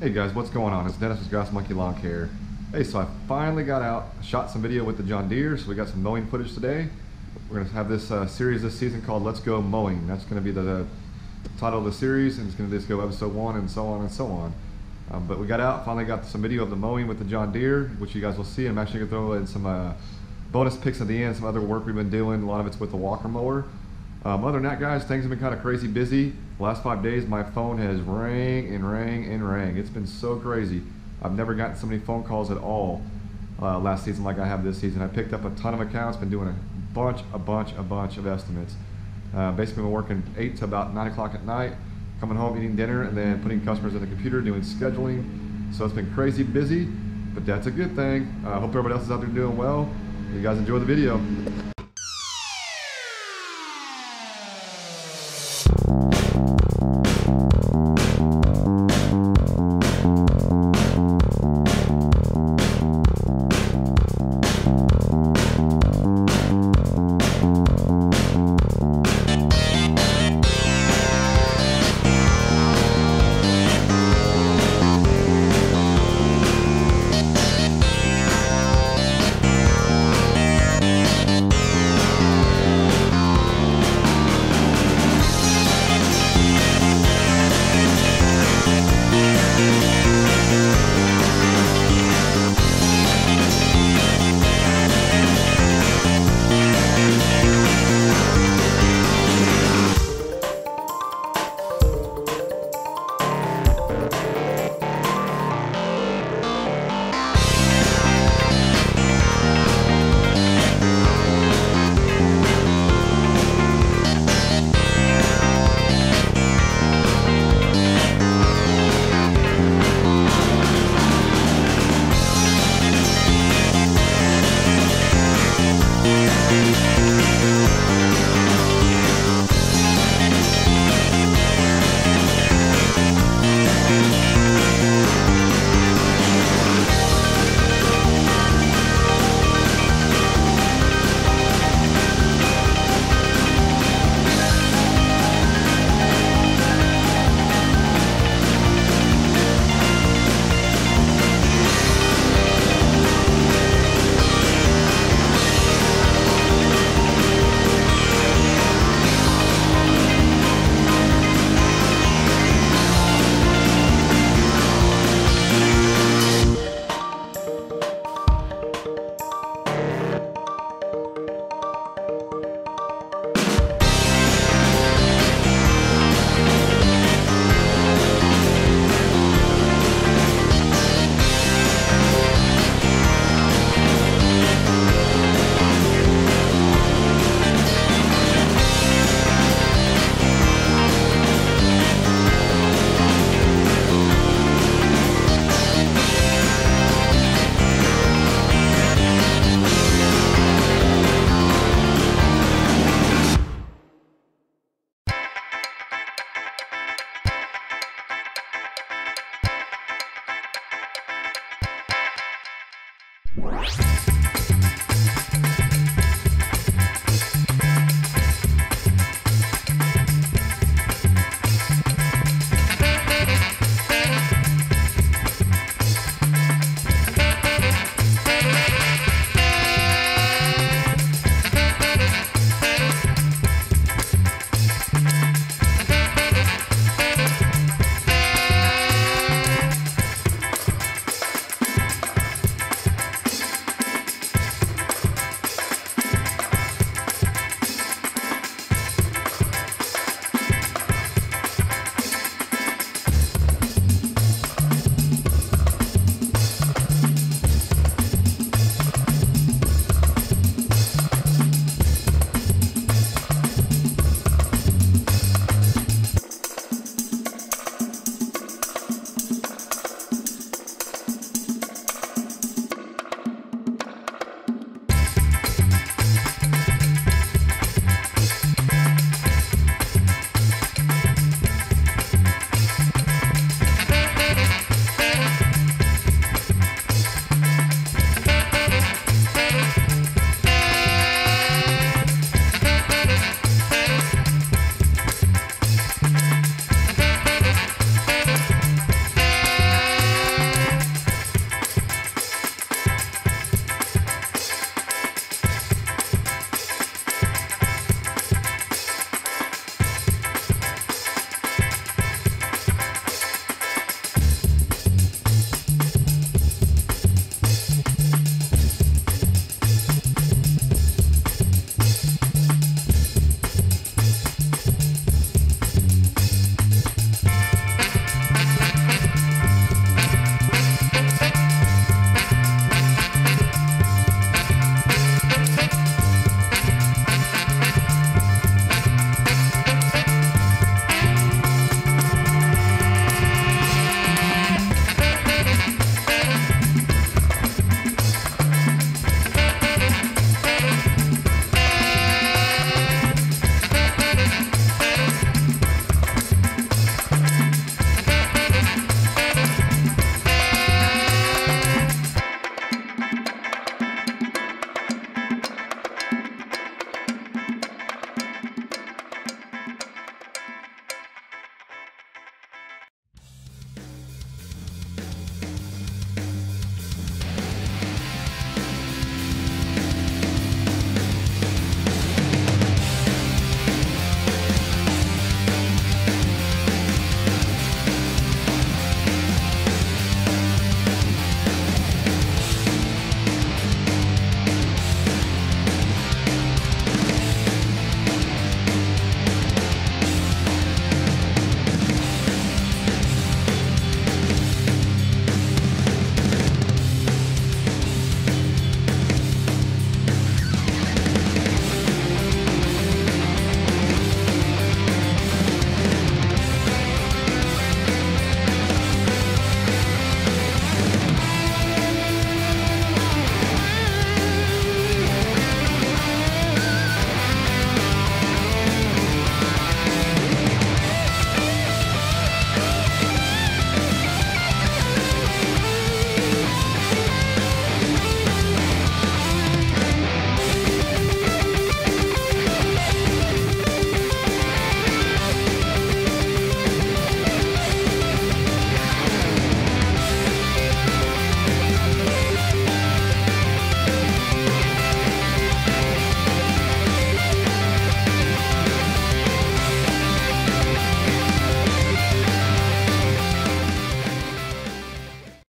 Hey guys, what's going on? It's Dennis with Grass Monkey Lawn Care. Hey, so I finally got out, shot some video with the John Deere, so we got some mowing footage today. We're going to have this series this season called Let's Go Mowing. That's going to be the title of the series, and it's going to just go episode 1 and so on and so on. But we got out, finally got some video of the mowing with the John Deere, which you guys will see. I'm actually going to throw in some bonus pics at the end, some other work we've been doing. A lot of it's with the walker mower. Other than that, guys, things have been kind of crazy busy. The last 5 days, my phone has rang and rang and rang. It's been so crazy. I've never gotten so many phone calls at all last season like I have this season. I picked up a ton of accounts, been doing a bunch of estimates. Basically, been working 8 to about 9 o'clock at night, coming home, eating dinner, and then putting customers in the computer, doing scheduling. So it's been crazy busy, but that's a good thing. I hope everybody else is out there doing well. You guys enjoy the video.